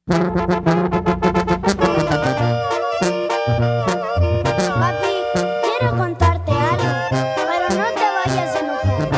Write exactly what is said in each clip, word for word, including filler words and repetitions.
Papi, quiero contarte algo, pero no te vayas a enojar.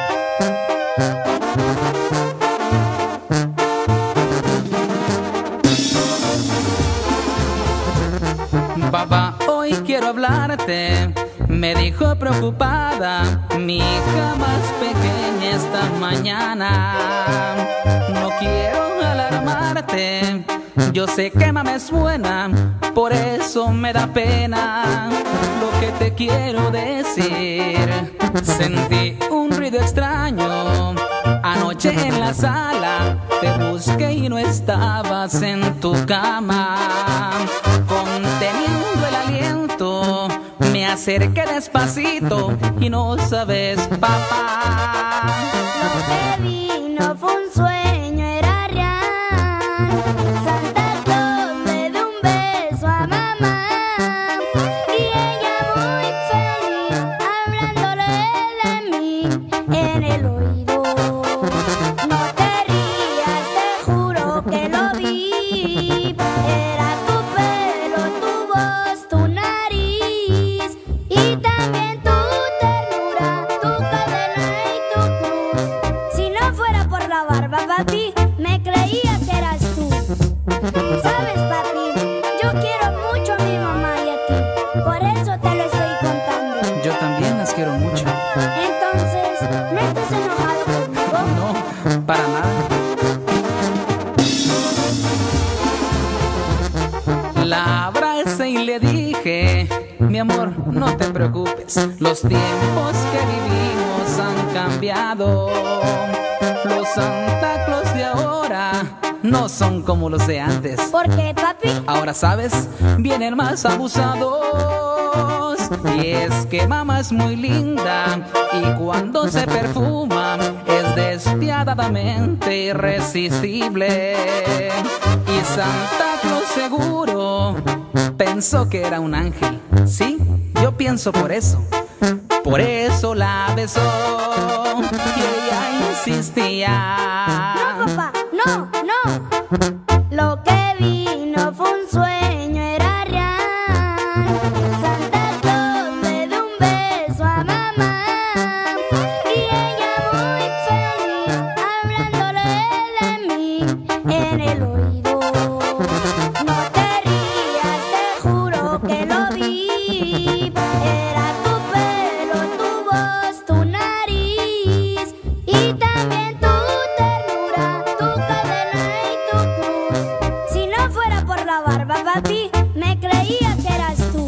Papá, hoy quiero hablarte. Me dijo preocupada mi hija más pequeña esta mañana. No quiero alarmarte, yo sé que mamá es buena, por eso me da pena lo que te quiero decir. Sentí un ruido extraño anoche en la sala, te busqué y no estabas en tu cama. Conteniendo el aliento, me acerqué despacito y no sabes, papá. Lo que vi no fue un sueño, era real. Santa Claus le dio un beso a mamá y ella muy feliz hablándole de mí en el oído. No te rías, te juro que lo vi. Era tu pelo, tu voz, tu nariz y también tu ternura, tu cadena y tu cruz. Si no fuera por la barba, papi, me creía que eras tú. Sabes, papi, yo quiero mucho a mi mamá y a ti, por eso te lo estoy contando. Yo también las quiero mucho. Entonces, ¿no estás enojado conmigo? No, para nada. La abracé y le dije, mi amor, no te preocupes, los tiempos que vivimos han cambiado. Los Santa Claus de ahora no son como los de antes. ¿Por qué, papi? Ahora sabes, vienen más abusados. Y es que mamá es muy linda y cuando se perfuma es despiadadamente irresistible. Y Santa Claus seguro pensó que era un ángel. Sí, yo pienso por eso. Por eso la besó y ella insistía. No, papá, no, no. Lo que vi no fue un sueño, era real. Santa Claus le dio un beso a mamá y ella muy feliz hablándole de mí en el oído. No te rías, te juro que lo vi. Era tu pelo, tu voz, tu nariz y también tu ternura, tu cadena y tu cruz. Si no fuera por la barba, papi, me creía que eras tú.